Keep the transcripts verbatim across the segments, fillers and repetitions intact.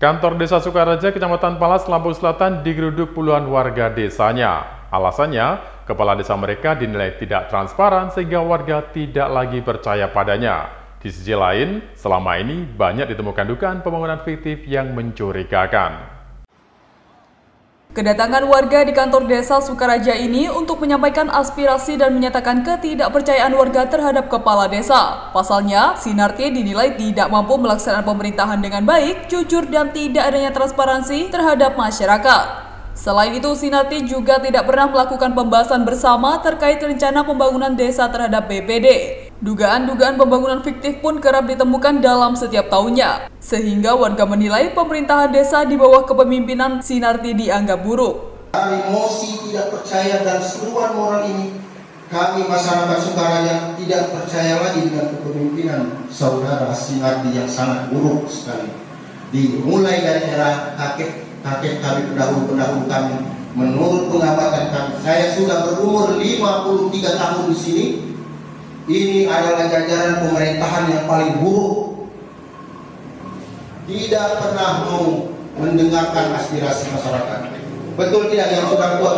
Kantor Desa Sukaraja, Kecamatan Palas, Lampung Selatan digeruduk puluhan warga desanya. Alasannya, kepala desa mereka dinilai tidak transparan sehingga warga tidak lagi percaya padanya. Di sisi lain, selama ini banyak ditemukan dugaan pembangunan fiktif yang mencurigakan. Kedatangan warga di kantor Desa Sukaraja ini untuk menyampaikan aspirasi dan menyatakan ketidakpercayaan warga terhadap kepala desa. Pasalnya, Sinarti dinilai tidak mampu melaksanakan pemerintahan dengan baik, jujur, dan tidak adanya transparansi terhadap masyarakat. Selain itu, Sinarti juga tidak pernah melakukan pembahasan bersama terkait rencana pembangunan desa terhadap B P D. Dugaan-dugaan pembangunan fiktif pun kerap ditemukan dalam setiap tahunnya, sehingga warga menilai pemerintahan desa di bawah kepemimpinan Sinarti dianggap buruk. Emosi tidak percaya dan seruan moral ini, kami masyarakat Sukaraja tidak percaya lagi dengan kepemimpinan saudara Sinarti yang sangat buruk sekali. Dimulai dari era kakek kakek kami, pendahulu-pendahulu kami, menurut pengamatan kami, saya sudah berumur lima puluh tiga tahun di sini. Ini adalah jajaran pemerintahan yang paling buruk. Tidak pernah mau mendengarkan aspirasi masyarakat. Betul tidak yang sudah buat?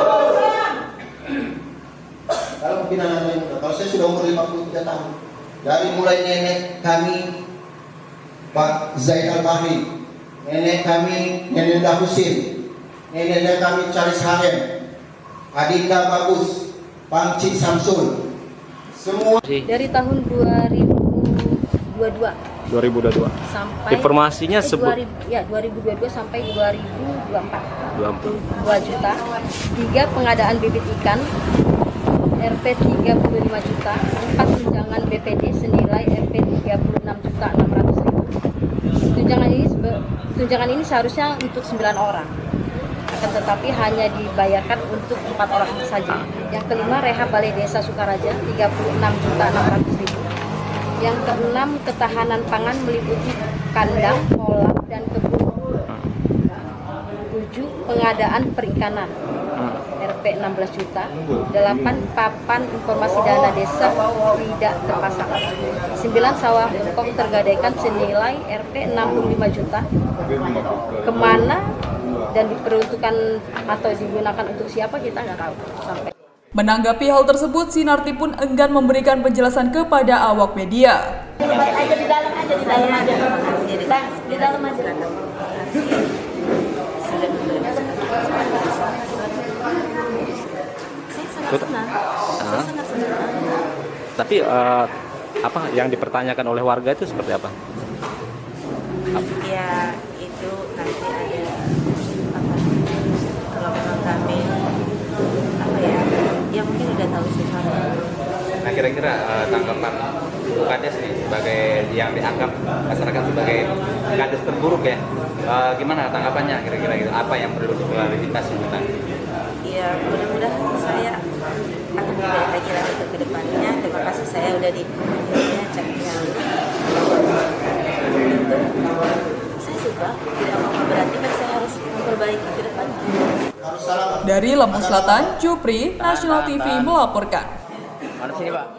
Kalau pimpinan yang muda, kalau saya sudah umur lima puluh tiga tahun, dari mulai nenek kami Pak Zaid Al-Bahri, nenek kami Nenek Dahusin, nenek kami Charles Hahem, Adinda Bagus, Pangcik Samsul. Semua dari tahun dua ribu dua puluh dua dua ribu dua puluh dua sampai informasinya eh, sebut dua ribu, ya dua ribu dua puluh dua sampai dua ribu dua puluh empat dua puluh empat dua juta. Tiga, pengadaan bibit ikan R P tiga puluh lima juta. Empat, tunjangan B P D senilai R P tiga puluh enam juta enam ratus ribu. Tunjangan ini tunjangan ini seharusnya untuk sembilan orang, akan tetapi hanya dibayarkan untuk empat orang saja. Yang kelima, rehab balai desa Sukaraja tiga puluh enam juta enam ratus ribu. Yang keenam, ketahanan pangan meliputi kandang, kolam, dan kebun. Tujuh, pengadaan perikanan R P enam belas juta. Delapan, papan informasi dana desa tidak terpasang. Sembilan, sawah bengkok tergadaikan senilai R P enam puluh lima juta. Kemana dan diperuntukkan atau digunakan untuk siapa kita nggak tahu sampai. Menanggapi hal tersebut, Sinarti pun enggan memberikan penjelasan kepada awak media. Di dalam aja, di dalam aja, di dalam aja. Saya sangat senang, saya sangat senang. Tapi uh, apa yang dipertanyakan oleh warga itu seperti apa? Ya itu nanti ada apa? Kalau memang kami apa ya? Ya mungkin udah tahu sesuatu. Nah kira-kira uh, tanggapan Kades nih sebagai yang dianggap masyarakat sebagai Kades terburuk ya, uh, gimana tanggapannya kira-kira gitu? Apa yang perlu diklarifikasi tentang? Ya mudah-mudahan saya akan lebih lagi lagi ke depannya. Terima kasih, saya udah di ya, cek yang itu saya suka, tidak apa-apa, berarti kan saya harus memperbaiki ke depannya. Dari Lampung Selatan, Jupri, National T V melaporkan. Mana sini Pak?